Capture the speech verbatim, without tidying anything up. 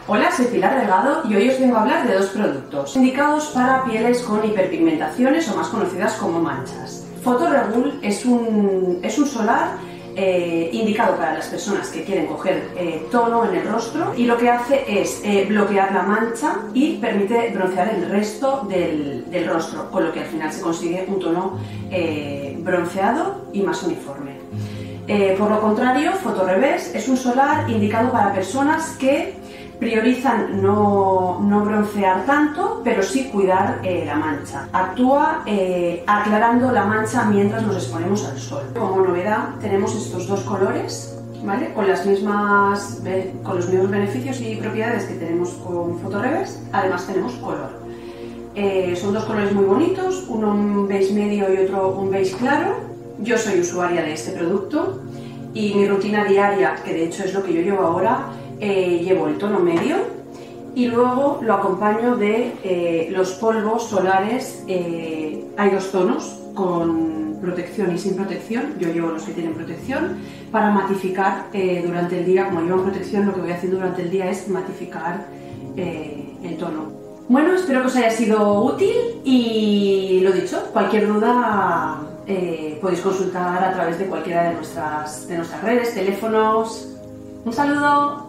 Hola, soy Pilar Delgado y hoy os vengo a hablar de dos productos indicados para pieles con hiperpigmentaciones o más conocidas como manchas. Photoregul es un, es un solar eh, indicado para las personas que quieren coger eh, tono en el rostro, y lo que hace es eh, bloquear la mancha y permite broncear el resto del, del rostro, con lo que al final se consigue un tono eh, bronceado y más uniforme. Eh, por lo contrario, Photoreverse es un solar indicado para personas que priorizan no, no broncear tanto, pero sí cuidar eh, la mancha. Actúa eh, aclarando la mancha mientras nos exponemos al sol. Como novedad tenemos estos dos colores, ¿vale? Con, las mismas, con los mismos beneficios y propiedades que tenemos con Photoreverse. Además tenemos color. Eh, son dos colores muy bonitos, uno un beige medio y otro un beige claro. Yo soy usuaria de este producto y mi rutina diaria, que de hecho es lo que yo llevo ahora, Eh, llevo el tono medio y luego lo acompaño de eh, los polvos solares. Eh, hay dos tonos, con protección y sin protección. Yo llevo los que tienen protección para matificar eh, durante el día. Como llevan protección, lo que voy haciendo durante el día es matificar eh, el tono. Bueno, espero que os haya sido útil y lo dicho, cualquier duda eh, podéis consultar a través de cualquiera de nuestras, de nuestras redes, teléfonos. Un saludo.